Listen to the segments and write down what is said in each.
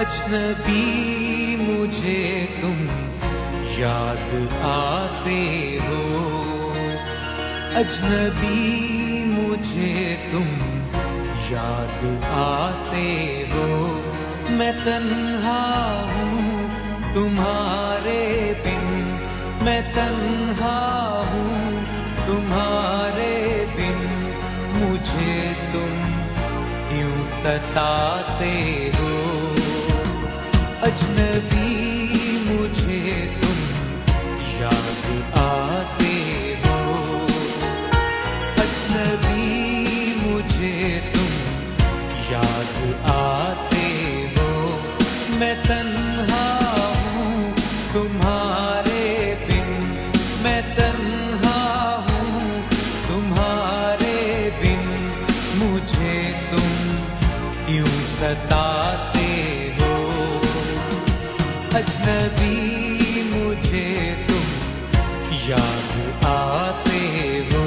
अजनबी मुझे तुम याद आते हो, अजनबी मुझे तुम याद आते हो। मैं तन्हा हूँ तुम्हारे बिन, मैं तन्हा हूँ तुम्हारे बिन, मुझे तुम क्यों सताते हो। अजनबी मुझे तुम याद आते हो, अजनबी मुझे तुम याद आते हो। मैं तन्हा हूँ तुम्हारे बिन, मैं तन्हा हूँ तुम्हारे बिन, मुझे तुम क्यों सताते हो। अजनबी मुझे तुम याद आते हो।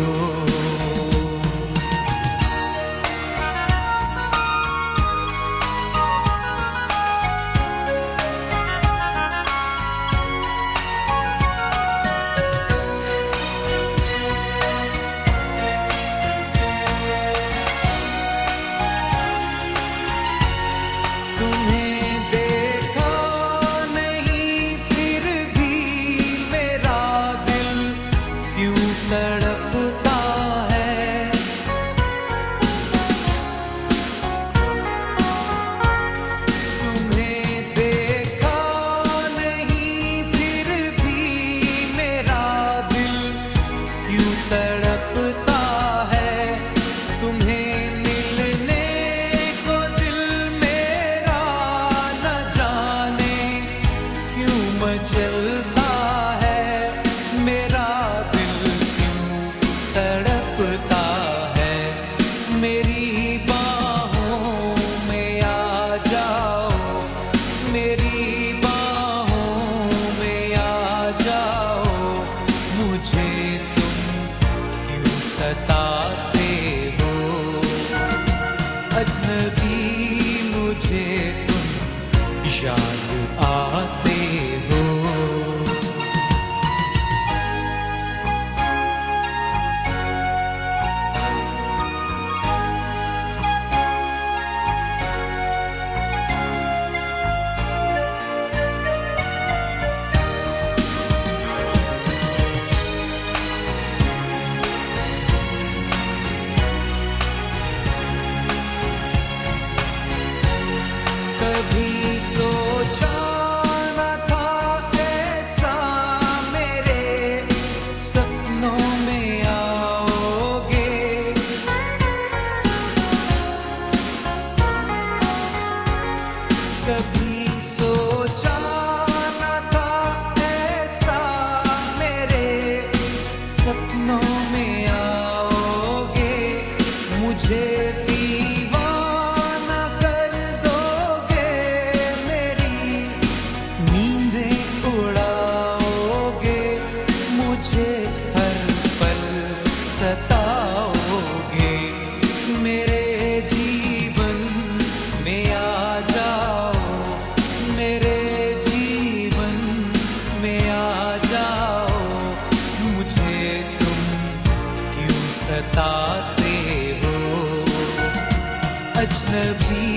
अजनबी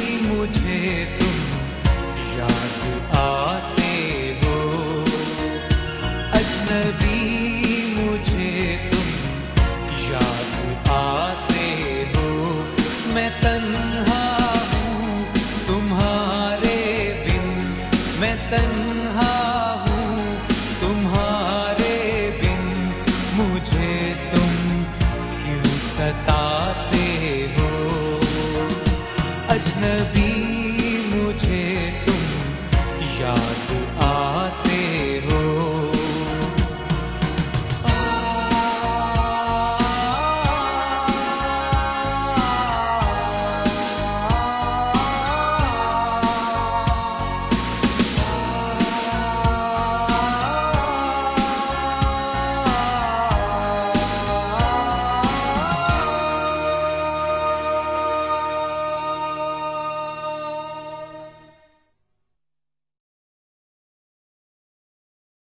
मुझे तुम याद आते हो, अजनबी मुझे तुम याद आते हो। मैं तन्हा हूँ तुम्हारे बिन, मैं तन्हा हूँ तुम्हारे बिन, मुझे तुम क्यों सता